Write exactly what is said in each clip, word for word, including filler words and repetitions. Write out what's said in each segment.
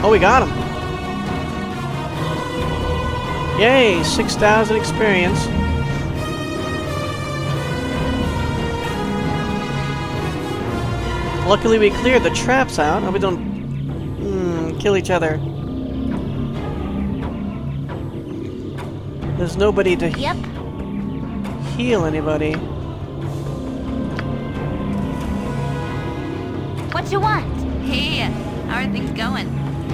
Oh, we got him. Yay, six thousand experience. Luckily we cleared the traps out. Oh, we don't mm, kill each other. There's nobody to yep. heal anybody. What you want? Hey, how are things going?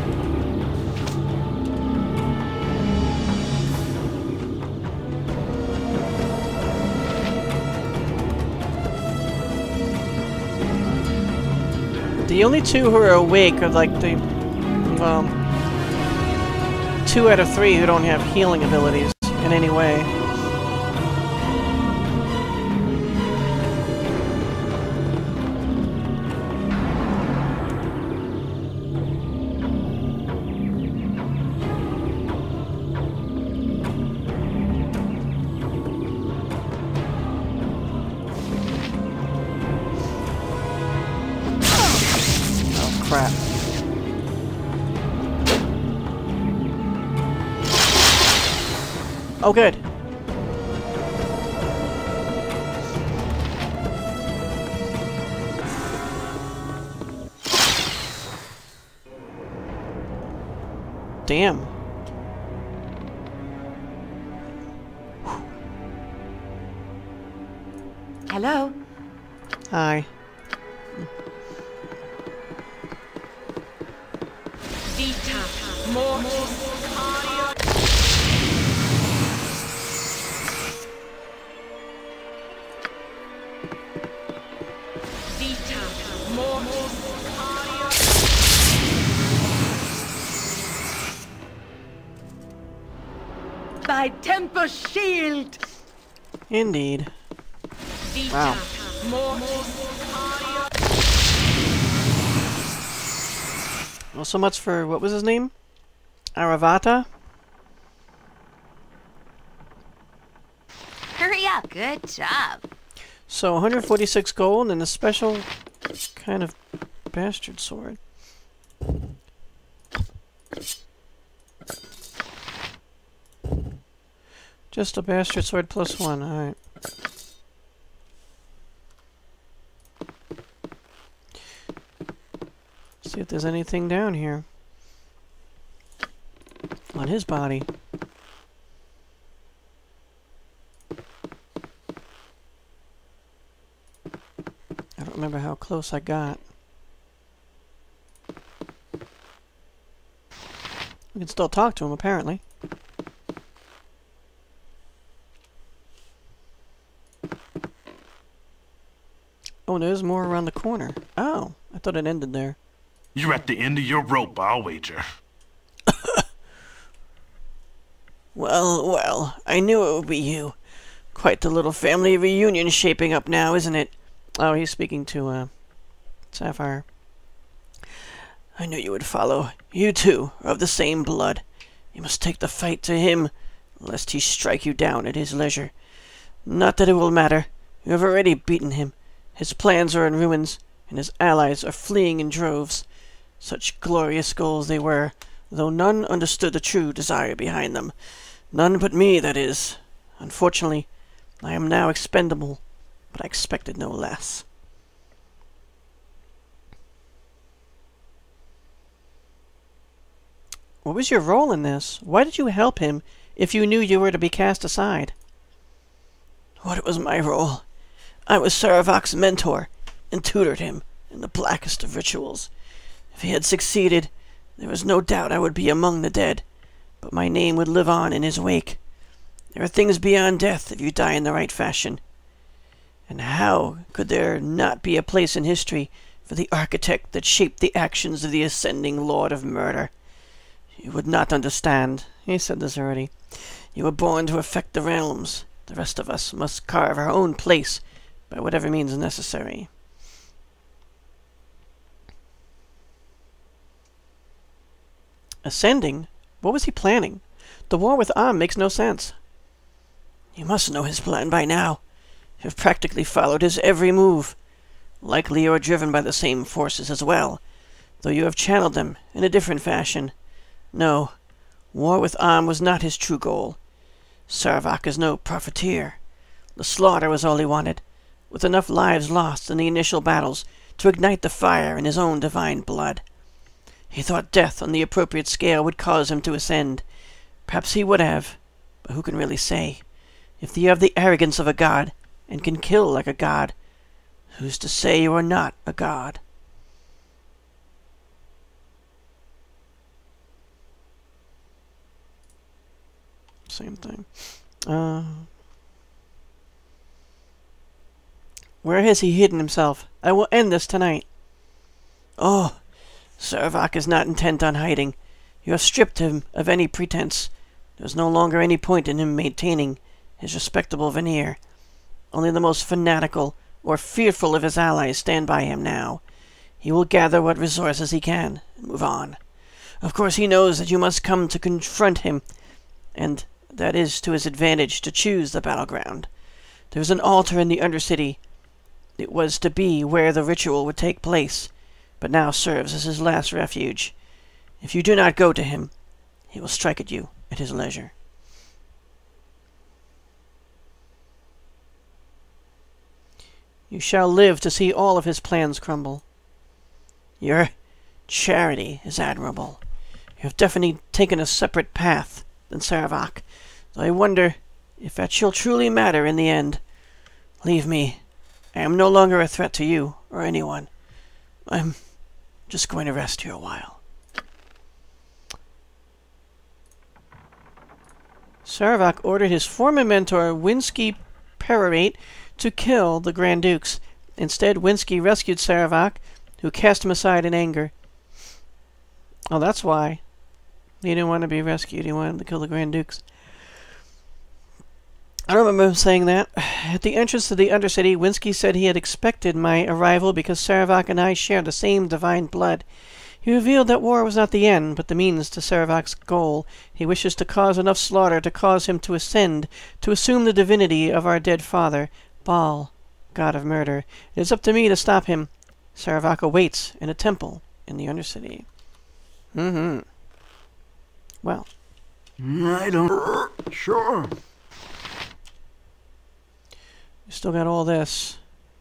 The only two who are awake are like the, well, two out of three who don't have healing abilities in any way. Crap. Oh, good. Damn. Hello? Hi. Thy temper shield! Indeed. Wow. Well, so much for, what was his name? Aravata? Hurry up. Good job. So, one hundred forty-six gold and a special kind of bastard sword. Just a bastard sword plus one, alright. See if there's anything down here. On his body. I don't remember how close I got. We can still talk to him, apparently. Oh, there's more around the corner. Oh, I thought it ended there. You're at the end of your rope, I'll wager. Well, well, I knew it would be you. Quite the little family reunion shaping up now, isn't it? Oh, he's speaking to, uh, Sapphire. I knew you would follow. You, too, are of the same blood. You must take the fight to him, lest he strike you down at his leisure. Not that it will matter. You have already beaten him. His plans are in ruins, and his allies are fleeing in droves. Such glorious goals they were, though none understood the true desire behind them. None but me, that is. Unfortunately, I am now expendable, but I expected no less. What was your role in this? Why did you help him if you knew you were to be cast aside? What was my role? I was Saravok's mentor, and tutored him in the blackest of rituals. If he had succeeded, there was no doubt I would be among the dead, but my name would live on in his wake. There are things beyond death if you die in the right fashion. And how could there not be a place in history for the architect that shaped the actions of the ascending Lord of Murder? You would not understand. He said this already. You were born to affect the realms. The rest of us must carve our own place by whatever means necessary. Ascending? What was he planning? The war with Am makes no sense. You must know his plan by now. You have practically followed his every move. Likely you are driven by the same forces as well. though you have channeled them in a different fashion. No, war with Am was not his true goal. Sarvak is no profiteer. The slaughter was all he wanted, with enough lives lost in the initial battles to ignite the fire in his own divine blood. He thought death on the appropriate scale would cause him to ascend. Perhaps he would have, but who can really say? If you have the arrogance of a god, and can kill like a god, who's to say you are not a god? Same thing. Uh, where has he hidden himself? I will end this tonight. Oh, Sarvak is not intent on hiding. You have stripped him of any pretense. There is no longer any point in him maintaining his respectable veneer. Only the most fanatical or fearful of his allies stand by him now. He will gather what resources he can and move on. Of course he knows that you must come to confront him, and that is to his advantage to choose the battleground. There is an altar in the Undercity. It was to be where the ritual would take place, but now serves as his last refuge. If you do not go to him, he will strike at you at his leisure. You shall live to see all of his plans crumble. Your charity is admirable. You have definitely taken a separate path than Sarvak, though I wonder if that shall truly matter in the end. Leave me. I am no longer a threat to you or anyone. I'm just going to rest here a while. Sarvak ordered his former mentor, Winsky Perorate, to kill the Grand Dukes. Instead, Winsky rescued Sarvak, who cast him aside in anger. Oh, that's why. He didn't want to be rescued. He wanted to kill the Grand Dukes. I don't remember him saying that. At the entrance to the Undercity, Winsky said he had expected my arrival because Sarvak and I share the same divine blood. He revealed that war was not the end, but the means to Sarvak's goal. He wishes to cause enough slaughter to cause him to ascend, to assume the divinity of our dead father, Baal, god of murder. It is up to me to stop him. Sarvak awaits in a temple in the Undercity. Mm-hmm. Well. I don't... Sure. We still got all this.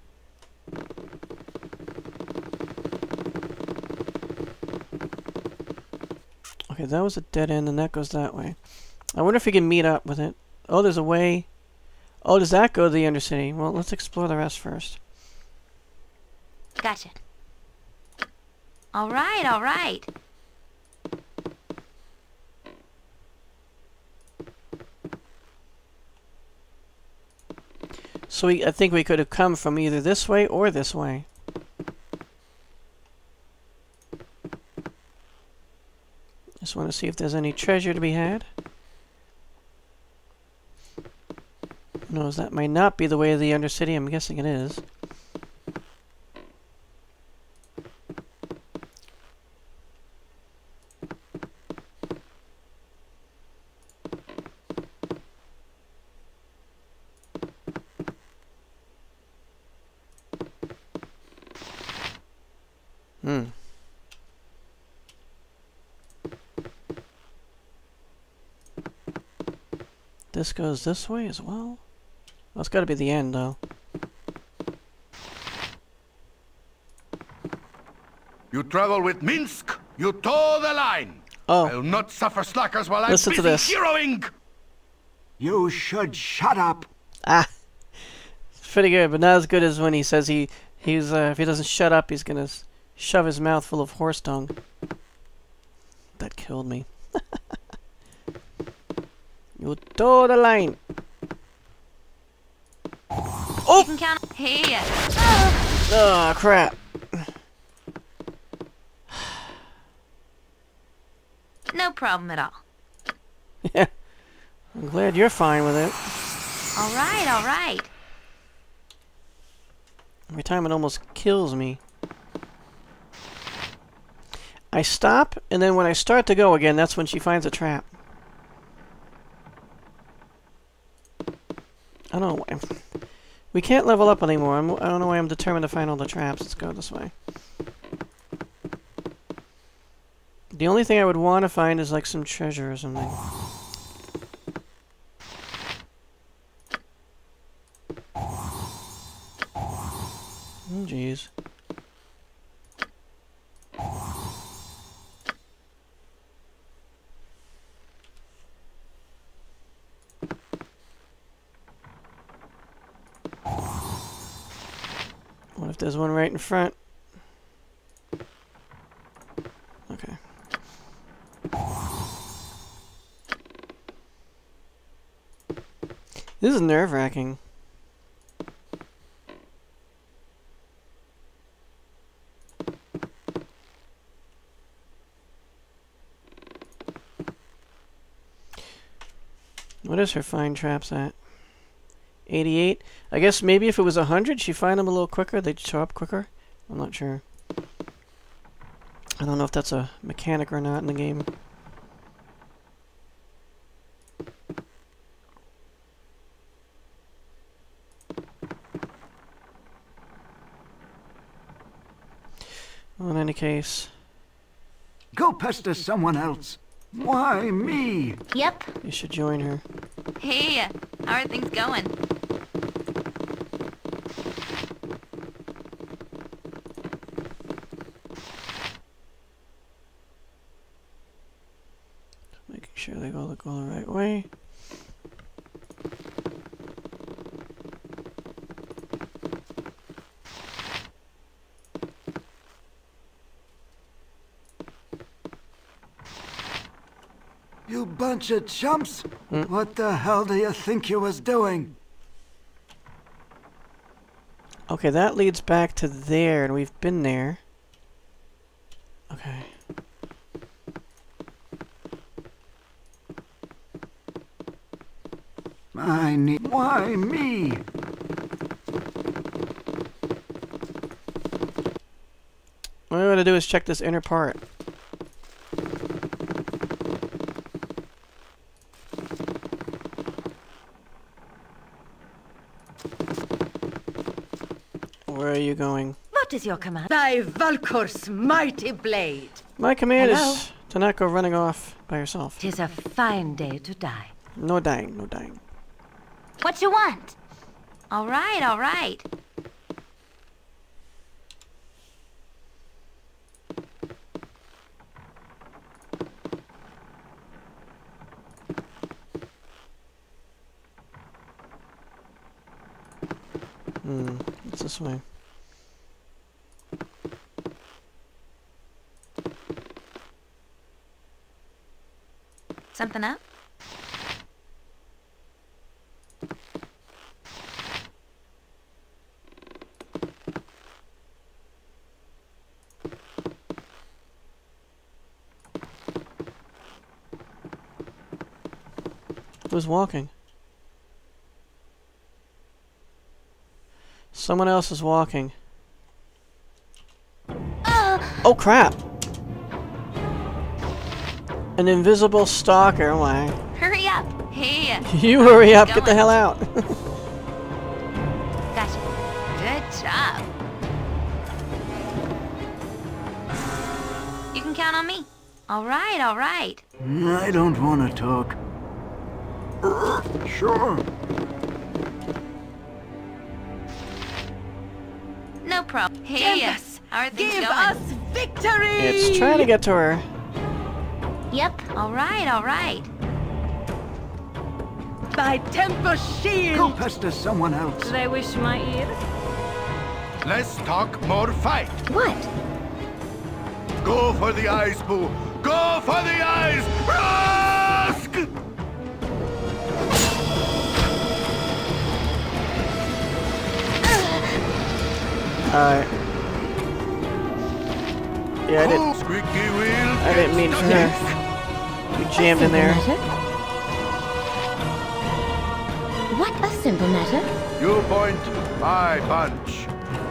Okay, that was a dead end, and that goes that way. I wonder if we can meet up with it. Oh, there's a way. Oh, does that go to the Undercity? Well, let's explore the rest first. Gotcha. All right, all right. So we, I think we could have come from either this way or this way. Just want to see if there's any treasure to be had. No, that might not be the way of the Undercity. I'm guessing it is. Hmm. This goes this way as well? Well, it's got to be the end, though. You travel with Minsk, you toe the line. Oh. I'll not suffer slackers while I'm Listen to busy this. heroing. You should shut up. Ah! It's pretty good, but not as good as when he says he, he's, uh, if he doesn't shut up, he's gonna s shove his mouth full of horse dung. That killed me. You toe the line. You can count. Hey. Oh. Oh, crap. No problem at all. Yeah. I'm glad you're fine with it. All right, all right. Every time it almost kills me. I stop, and then when I start to go again, that's when she finds a trap. I don't know why. We can't level up anymore. I'm, I don't know why I'm determined to find all the traps. Let's go this way. The only thing I would want to find is like some treasure or something. Oh, jeez. What if there's one right in front? Okay. This is nerve-wracking. What is her find traps at? eighty-eight? I guess maybe if it was one hundred, she'd find them a little quicker. They'd show up quicker. I'm not sure. I don't know if that's a mechanic or not in the game. Well, in any case... Go pester someone else. Why me? Yep. You should join her. Hey, how are things going? Making sure they all go the right way. You bunch of chumps! Hmm? What the hell do you think you was doing? Okay, that leads back to there, and we've been there. Okay. I need... Why me? What I want to do is check this inner part. Where are you going? What is your command? Thy Valkor's mighty blade. My command Hello? is to not go running off by yourself. Tis a fine day to die. No dying, no dying. What you want? All right, all right. Hmm, it's this way. Something up? Who's walking? Someone else is walking. Oh crap! An invisible stalker, why? Hurry up. Hey. You hurry up, get the Going. hell out. Gotcha. Good job. You can count on me. All right, all right. I don't want to talk. Sure. No problem. Hey, Tempest, how are things give going? us victory! It's trying to get to her. Yep. All right, all right. By Tempest Go shield! pester someone else. They wish my ear. Let's talk more fight. What? Go for the eyes, Boo. Go for the eyes. Rusk! Alright. Yeah, I Oh, didn't, squeaky wheel. I didn't mean for her. You jammed in there. What a simple matter. You point, I punch.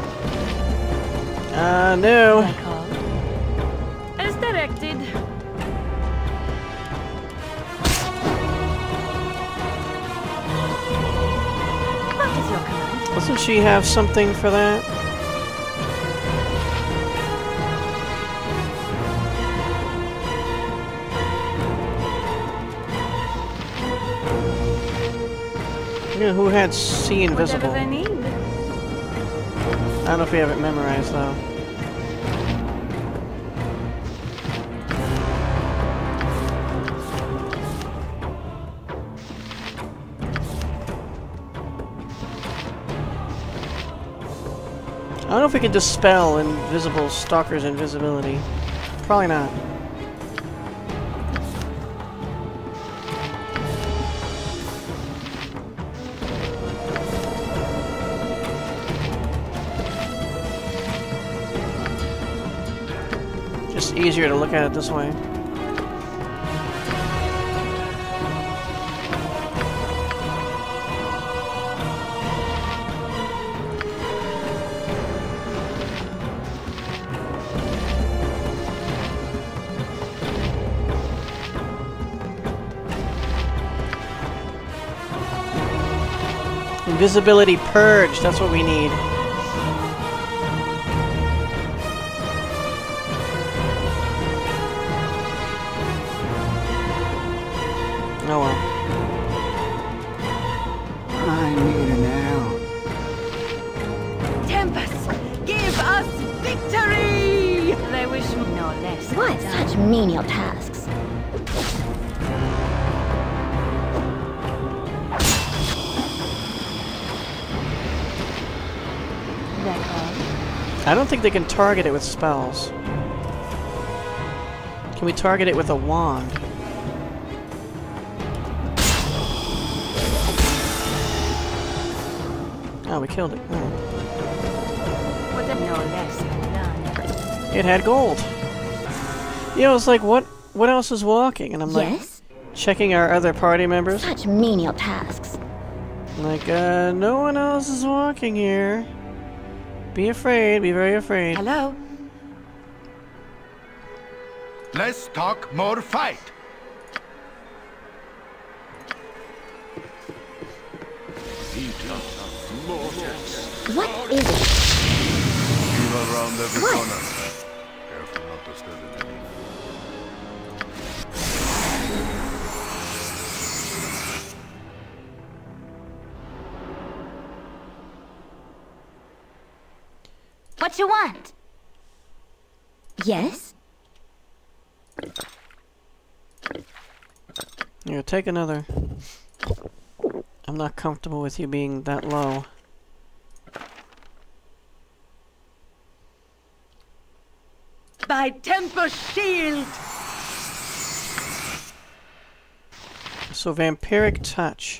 Uh, no. As directed. What is your command? Doesn't she have something for that? Yeah, who had See Invisible? Whatever they need. I don't know if we have it memorized though. I don't know if we can dispel Invisible Stalkers' invisibility. Probably not. Just easier to look at it this way. Invisibility purge, that's what we need. Oh well. I need an L. Tempest, give us victory! They wish me no less. What such menial tasks? I don't think they can target it with spells. Can we target it with a wand? Oh, we killed it. Oh. With no less done. It had gold. Yeah, I was like, what what else is walking? And I'm like, Yes? checking our other party members. Such menial tasks. I'm like, uh, no one else is walking here. Be afraid, be very afraid. Hello? Less talk, more fight. What is it? Evil around every What? corner. Careful not to stir the enemy. What you want? Yes? Here, take another. I'm not comfortable with you being that low. By Temple Shield! So, Vampiric Touch.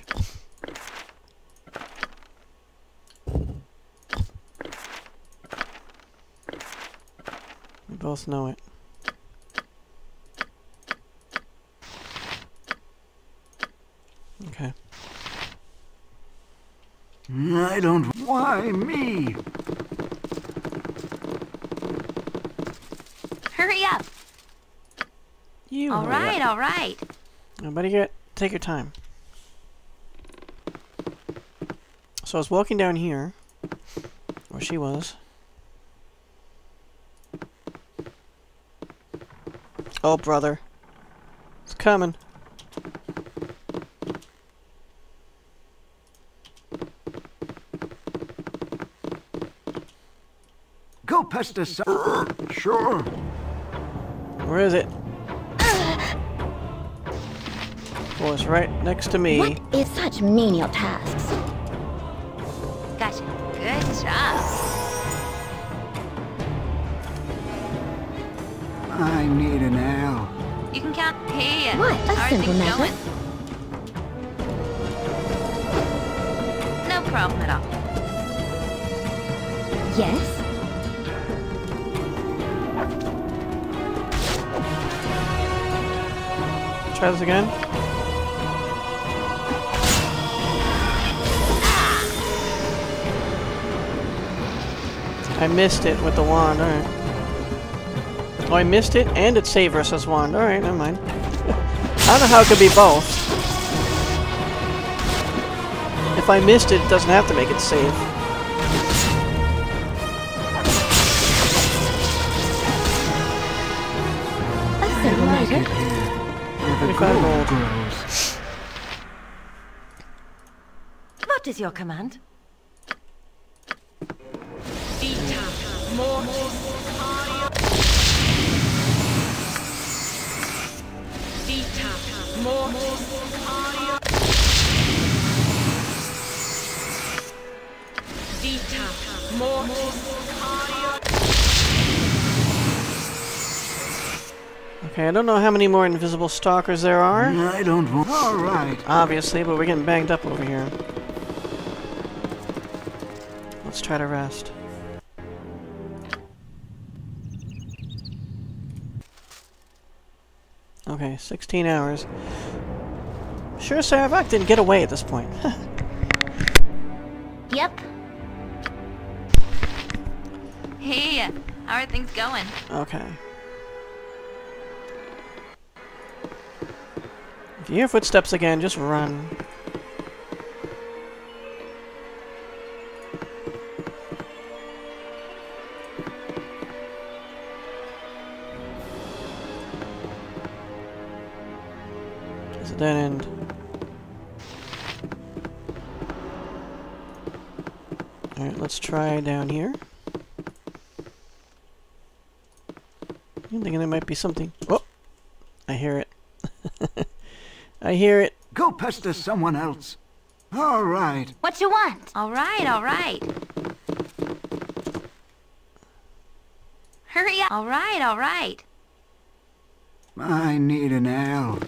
We both know it. Okay. I don't... Why me? Hurry up. You. All hurry right, up. all right. Nobody get. Take your time. So I was walking down here, where she was. Oh, brother. It's coming. Go past the sun. Sure. Where is it? Oh, it's right next to me. What is such menial tasks? Gotcha. Good job. I need an L. You can count. Hey, What? A how are simple things matter. going? No problem at all. Yes? Try this again. I missed it with the wand, alright. Oh, I missed it and it saved versus wand. Alright, never mind. I don't know how it could be both. If I missed it, it doesn't have to make it save. A simple matter. Where the twenty-five gold gold. grows. What What is your command? Vita mortis aria. Vita mortis aria. Vita mortis aria. Okay, I don't know how many more Invisible Stalkers there are. I don't want... All right. Obviously, but we're getting banged up over here. Let's try to rest. Okay, sixteen hours. Sure, Saravak didn't get away at this point. Yep. Hey, how are things going? Okay. If you hear footsteps again, just run. It's a dead end. Alright, let's try down here. I'm thinking there might be something. Oh! I hear it. I hear it. Go pester someone else. All right. What you want? All right, all right. Hurry up. All right, all right. I need an L.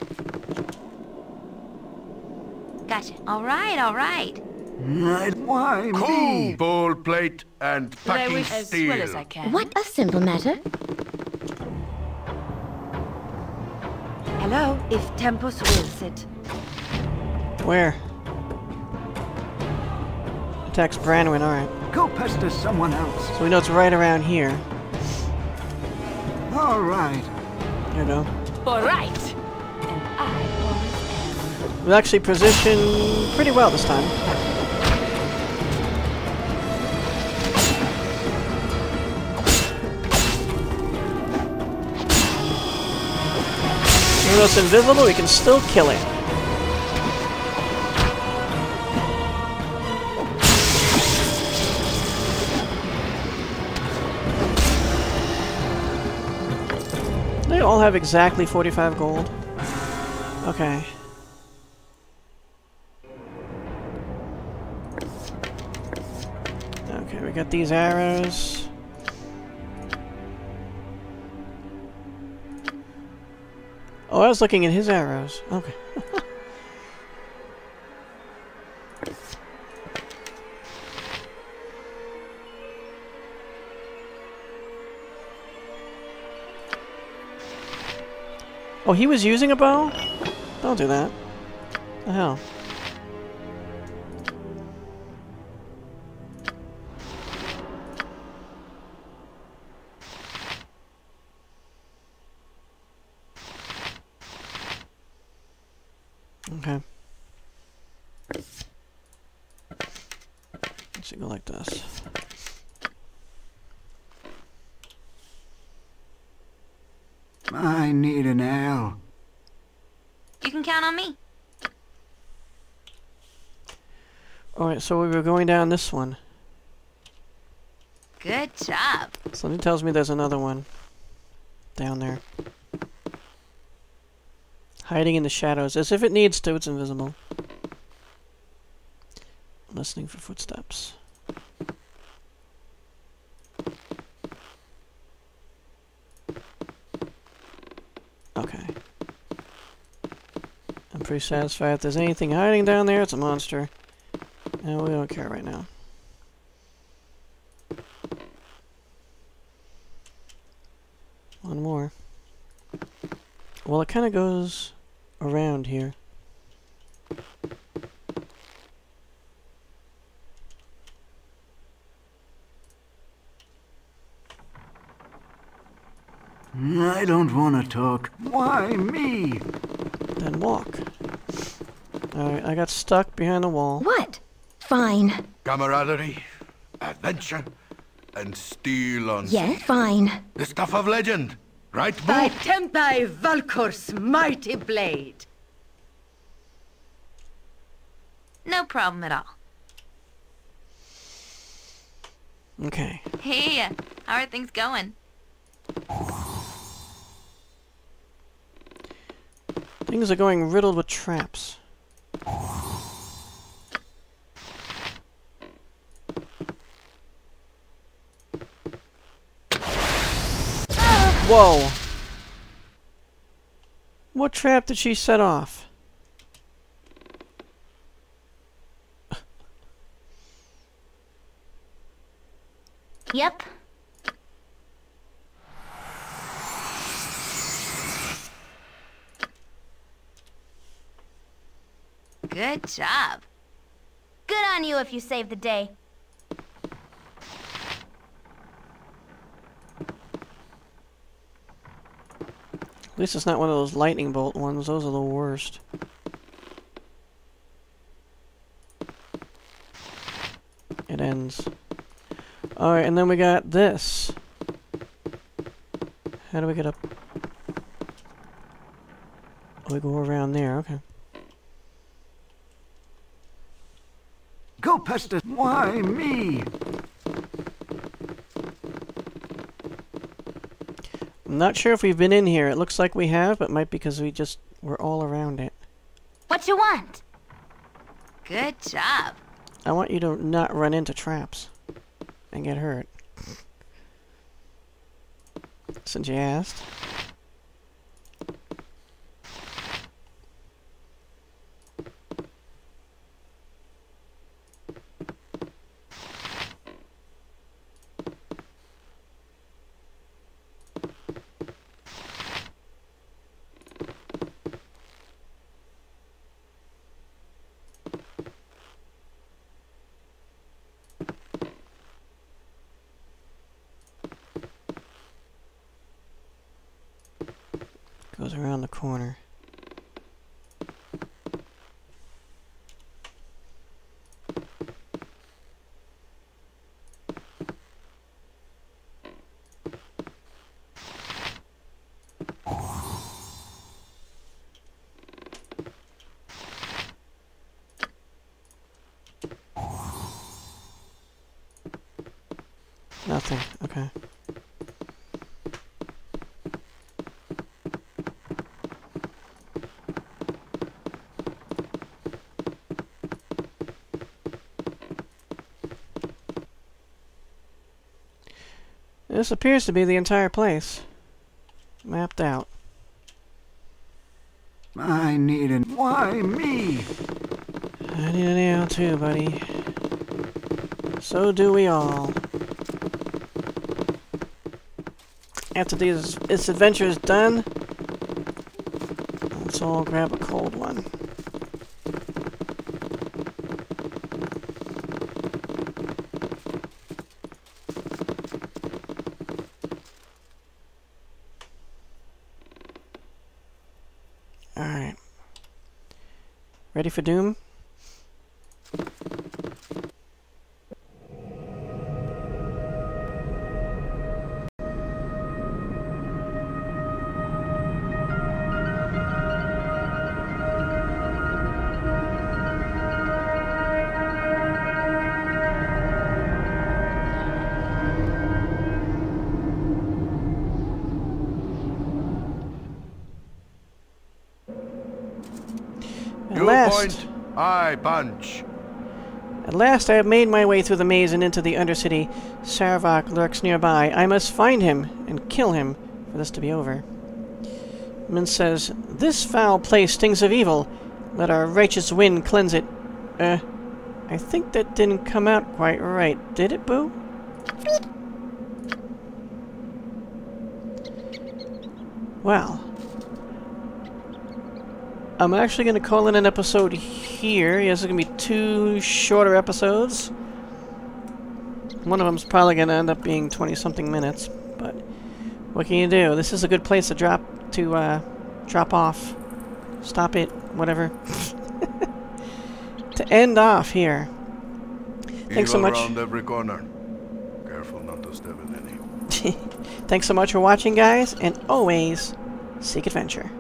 Gotcha. All right, all right. I, why Cool me? bowl plate and packing wish as steel. well as I can. What a simple matter. Hello, if Tempus wills it. Where? Attacks Branwyn, alright. Go pester someone else. So we know it's right around here. All right. There we go. All right. And I always am. We've actually positioned pretty well this time. Even though it's invisible, we can still kill it. They all have exactly forty-five gold. Okay. Okay, we got these arrows. Oh, I was looking at his arrows. Okay. Oh, he was using a bow? Don't do that. What the hell? Okay. Let's go like this. I need an L. You can count on me. Alright, so we were going down this one. Good job. Something tells me there's another one down there. Hiding in the shadows. As if it needs to, it's invisible. I'm listening for footsteps. Okay. I'm pretty satisfied. If there's anything hiding down there, it's a monster. And we don't care right now. One more. Well, it kind of goes around here. I don't want to talk. Why me? Then walk. Alright, I got stuck behind the wall. What? Fine. Camaraderie, adventure, and steel on Yeah, sea. fine. The stuff of legend. Right, By Boo? Tempai Valkor's mighty blade. No problem at all. Okay. Hey, how are things going? Things are going riddled with traps. Whoa! What trap did she set off? Yep. Good job. Good on you if you saved the day. At least it's not one of those lightning bolt ones. Those are the worst. It ends. Alright, and then we got this. How do we get up? Oh, we go around there, okay. Go past it. Why me? I'm not sure if we've been in here. It looks like we have, but might be because we just were all around it. What you want? Good job. I want you to not run into traps and get hurt. Since you asked. Goes around the corner. Nothing. Okay. This appears to be the entire place. Mapped out. I need an... Why me? I need a nail too, buddy. So do we all. After these, this adventure is done, let's all grab a cold one. Alright. Ready for doom? You point, I punch. At last I have made my way through the maze and into the Undercity. Sarvok lurks nearby. I must find him and kill him for this to be over. Min says, "This foul place stings of evil. Let our righteous wind cleanse it." Uh, I think that didn't come out quite right. Did it, Boo? Well. I'm actually going to call it an episode here. Yes, it's going to be two shorter episodes. One of them's probably going to end up being twenty-something minutes, but what can you do? This is a good place to drop to uh, drop off, stop it, whatever. To end off here. Thanks so much. Around every corner. Careful not to step in any. Thanks so much for watching, guys, and always seek adventure.